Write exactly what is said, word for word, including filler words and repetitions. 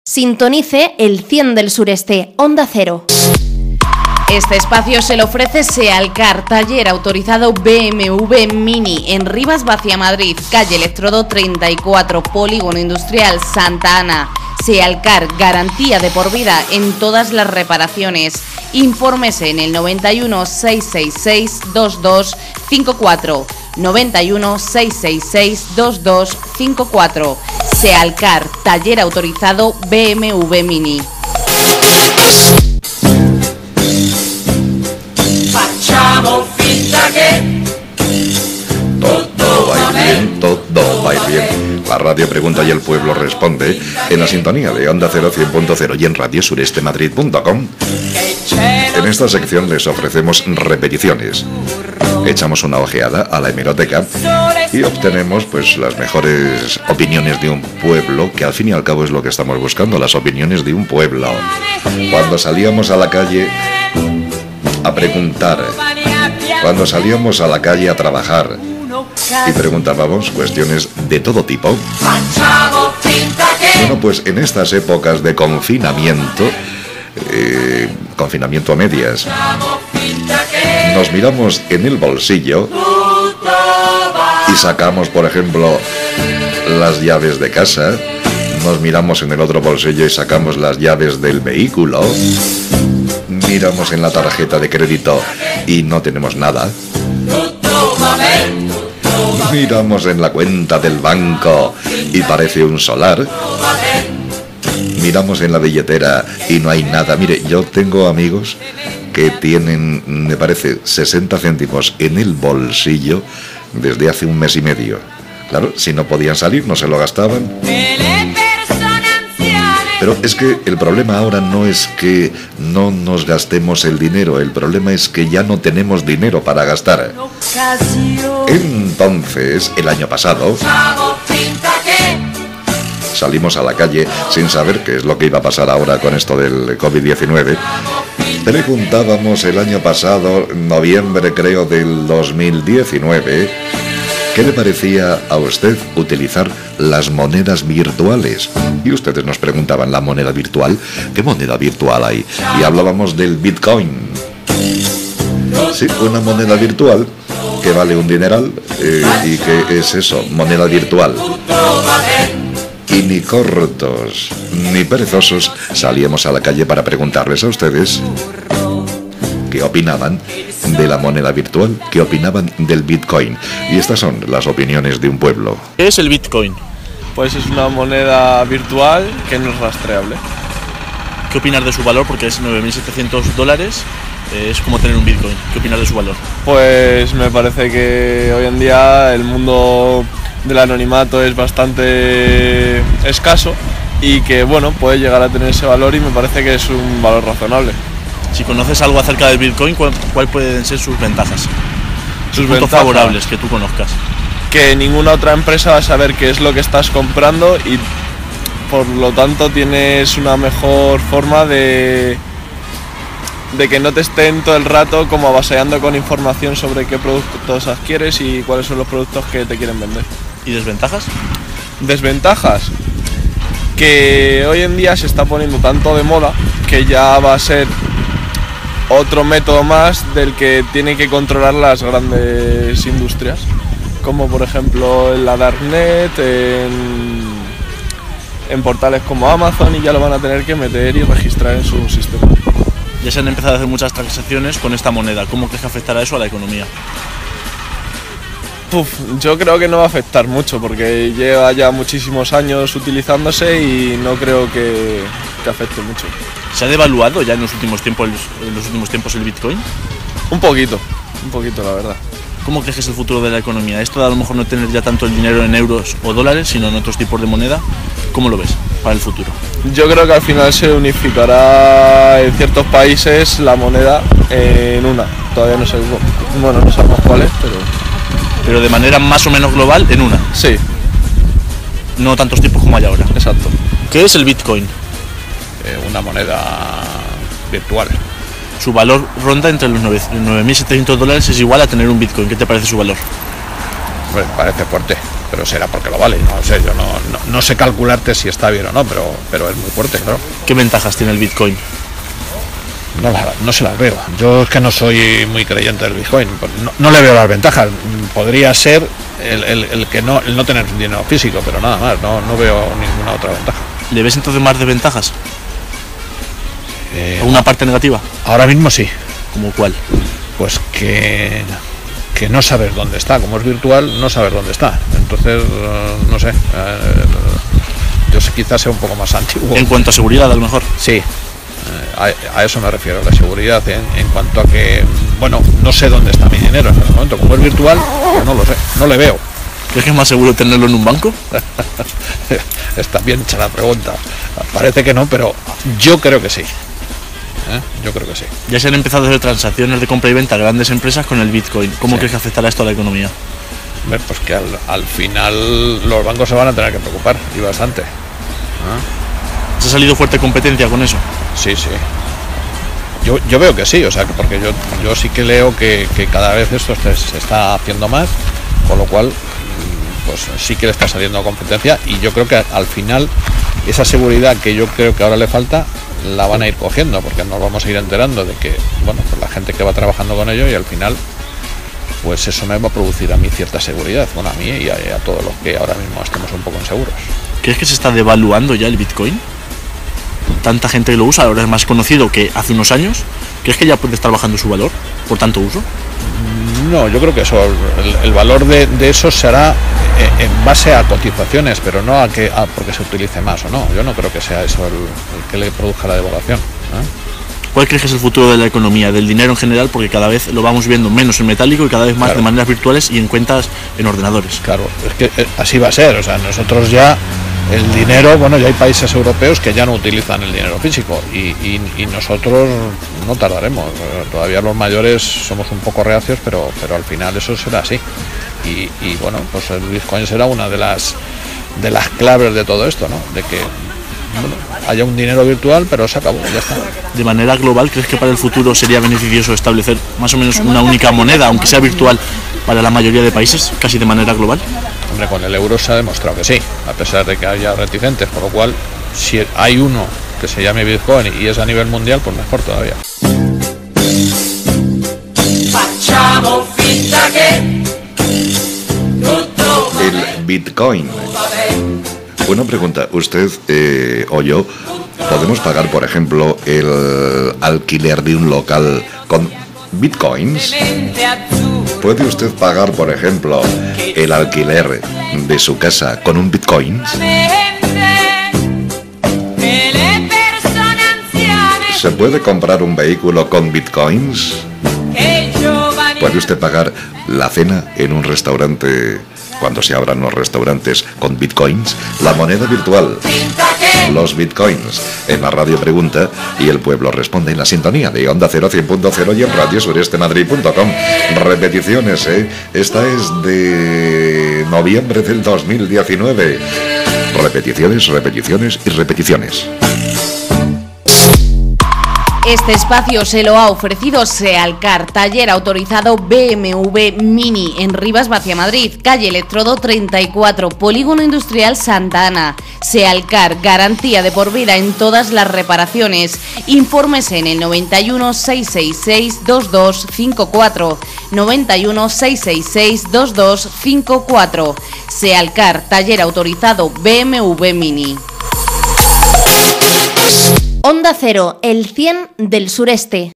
Sintonice el cien del sureste, Onda Cero. Este espacio se le ofrece Sealcar, taller autorizado B M W Mini, en Rivas Vacia, Madrid, calle Electrodo treinta y cuatro, Polígono Industrial Santa Ana. Sealcar, garantía de por vida en todas las reparaciones. Infórmese en el noventa y uno, seiscientos sesenta y seis, veintidós cincuenta y cuatro. noventa y uno, seiscientos sesenta y seis, veintidós cincuenta y cuatro. Sealcar, taller autorizado B M W Mini. Facciamo finta che todo va a ir bien, todo va a ir bien. La radio pregunta y el pueblo responde en la sintonía de Onda Cero cien punto cero y en radio sureste madrid punto com. En esta sección les ofrecemos repeticiones. Echamos una ojeada a la hemeroteca y obtenemos pues las mejores opiniones de un pueblo, que al fin y al cabo es lo que estamos buscando, las opiniones de un pueblo. Cuando salíamos a la calle a preguntar, cuando salíamos a la calle a trabajar y preguntábamos cuestiones de todo tipo, bueno, pues en estas épocas de confinamiento, eh, confinamiento a medias, nos miramos en el bolsillo y sacamos, por ejemplo, las llaves de casa, nos miramos en el otro bolsillo y sacamos las llaves del vehículo, miramos en la tarjeta de crédito y no tenemos nada, miramos en la cuenta del banco y parece un solar, miramos en la billetera y no hay nada. Mire, yo tengo amigos que tienen, me parece, sesenta céntimos en el bolsillo desde hace un mes y medio. Claro, si no podían salir, no se lo gastaban. Pero es que el problema ahora no es que no nos gastemos el dinero, el problema es que ya no tenemos dinero para gastar. Entonces, el año pasado, salimos a la calle sin saber qué es lo que iba a pasar ahora con esto del COVID diecinueve. Preguntábamos el año pasado, noviembre creo del dos mil diecinueve, ¿qué le parecía a usted utilizar las monedas virtuales? Y ustedes nos preguntaban, ¿la moneda virtual? ¿Qué moneda virtual hay? Y hablábamos del Bitcoin. Sí, una moneda virtual que vale un dineral. Eh, ¿Y qué es eso? Moneda virtual. Y ni cortos ni perezosos salíamos a la calle para preguntarles a ustedes qué opinaban de la moneda virtual, qué opinaban del Bitcoin. Y estas son las opiniones de un pueblo. ¿Qué es el Bitcoin? Pues es una moneda virtual que no es rastreable. ¿Qué opinas de su valor? Porque es nueve mil setecientos dólares, eh, es como tener un Bitcoin. ¿Qué opinas de su valor? Pues me parece que hoy en día el mundo del anonimato es bastante escaso y que, bueno, puede llegar a tener ese valor y me parece que es un valor razonable. Si conoces algo acerca del Bitcoin, ¿cuál, cuál pueden ser sus ventajas? Sus puntos ventajas favorables que tú conozcas. Que ninguna otra empresa va a saber qué es lo que estás comprando y por lo tanto tienes una mejor forma de de que no te estén todo el rato como avasalando con información sobre qué productos adquieres y cuáles son los productos que te quieren vender. ¿Y desventajas? Desventajas, que hoy en día se está poniendo tanto de moda que ya va a ser otro método más del que tienen que controlar las grandes industrias, como por ejemplo en la Darknet, en, en portales como Amazon, y ya lo van a tener que meter y registrar en su sistema. Ya se han empezado a hacer muchas transacciones con esta moneda. ¿Cómo crees que afectará eso a la economía? Uf, yo creo que no va a afectar mucho porque lleva ya muchísimos años utilizándose y no creo que, que afecte mucho. ¿Se ha devaluado ya en los últimos tiempos, en los últimos tiempos el Bitcoin? Un poquito, un poquito la verdad. ¿Cómo crees que es el futuro de la economía? Esto de a lo mejor no tener ya tanto el dinero en euros o dólares, sino en otros tipos de moneda. ¿Cómo lo ves para el futuro? Yo creo que al final se unificará en ciertos países la moneda en una. Todavía no sé, bueno, no sabemos cuál es, pero... Pero de manera más o menos global en una. Sí. No tantos tipos como hay ahora. Exacto. ¿Qué es el Bitcoin? Eh, una moneda virtual. Su valor ronda entre los nueve mil setecientos dólares, es igual a tener un Bitcoin. ¿Qué te parece su valor? Pues parece fuerte. pero será porque lo vale, no sé, yo no, no, no sé calcularte si está bien o no, pero, pero es muy fuerte, claro. ¿Qué ventajas tiene el Bitcoin? No, la, no se las veo. Yo es que no soy muy creyente del Bitcoin, no, no le veo las ventajas. Podría ser el, el, el que no, el no tener dinero físico, pero nada más, no, no veo ninguna otra ventaja. ¿Le ves entonces más desventajas? Eh, ¿Una parte negativa? Ahora mismo sí. ¿Como cuál? Pues que, que no sabes dónde está, como es virtual, no sabes dónde está. Entonces, uh, no sé, uh, yo quizás sea un poco más antiguo. En cuanto a seguridad, a lo mejor. Sí. A, a eso me refiero, la seguridad en, en cuanto a que, bueno, no sé dónde está mi dinero en este momento, como es virtual, pues no lo sé, no le veo. ¿Crees que es más seguro tenerlo en un banco? Está bien hecha la pregunta, parece que no, pero yo creo que sí. ¿Eh? Yo creo que sí. Ya se han empezado a hacer transacciones de compra y venta a grandes empresas con el Bitcoin. ¿Cómo Sí. crees que afectará esto a la economía? Pues que al, al final los bancos se van a tener que preocupar, y bastante. ¿Eh? ¿Se ha salido fuerte competencia con eso? Sí, sí. Yo, yo veo que sí, o sea, que porque yo, yo sí que leo que, que cada vez esto se, se está haciendo más, con lo cual pues sí que le está saliendo competencia, y yo creo que al final esa seguridad que yo creo que ahora le falta la van a ir cogiendo, porque nos vamos a ir enterando de que, bueno, pues la gente que va trabajando con ello, y al final pues eso me va a producir a mí cierta seguridad, bueno, a mí y a, y a todos los que ahora mismo estemos un poco inseguros. ¿Crees que se está devaluando ya el Bitcoin? Tanta gente que lo usa, ahora es más conocido que hace unos años. ¿Crees que ya puede estar bajando su valor por tanto uso? No, yo creo que eso, el, el valor de, de eso será en base a cotizaciones, pero no a que a porque se utilice más o no. Yo no creo que sea eso el, el que le produzca la devaluación, ¿eh? ¿Cuál crees que es el futuro de la economía, del dinero en general? Porque cada vez lo vamos viendo menos en metálico y cada vez más Claro. de maneras virtuales y en cuentas en ordenadores. Claro, es que eh, así va a ser, o sea, nosotros ya el dinero, bueno, ya hay países europeos que ya no utilizan el dinero físico, y, y, y nosotros no tardaremos, todavía los mayores somos un poco reacios, pero, pero al final eso será así, y, y bueno, pues el Bitcoin será una de las de las claves de todo esto, ¿no? De que bueno, haya un dinero virtual, pero se acabó, ya está. De manera global, ¿crees que para el futuro sería beneficioso establecer más o menos una única moneda, aunque sea virtual, para la mayoría de países, casi de manera global? Hombre, con el euro se ha demostrado que sí, a pesar de que haya reticentes, por lo cual, si hay uno que se llame Bitcoin y es a nivel mundial, pues mejor todavía. Facciamo finta che tutto El Bitcoin. Buena pregunta. Usted eh, o yo podemos pagar, por ejemplo, el alquiler de un local con Bitcoins. mente azzurra. ¿Puede usted pagar, por ejemplo, el alquiler de su casa con un Bitcoin? E le persone anziane ¿Se puede comprar un vehículo con Bitcoins? che i giovani ¿Puede usted pagar la cena en un restaurante cuando se abran los restaurantes con Bitcoins? La moneda virtual. finta che Los Bitcoins. En la radio pregunta y el pueblo responde en la sintonía de Onda Cero cien punto cero y en radio sureste madrid punto com. Repeticiones, ¿eh? Esta es de noviembre del dos mil diecinueve. Repeticiones, repeticiones y repeticiones. Este espacio se lo ha ofrecido Sealcar, taller autorizado B M W Mini en Rivas Vacia Madrid, calle Electrodo treinta y cuatro, Polígono Industrial Santa Ana. Sealcar, garantía de por vida en todas las reparaciones. Informes en el noventa y uno, seiscientos sesenta y seis, veintidós cincuenta y cuatro, noventa y uno, seiscientos sesenta y seis, veintidós cincuenta y cuatro. Sealcar, taller autorizado B M W Mini. Onda Cero, el cien del sureste.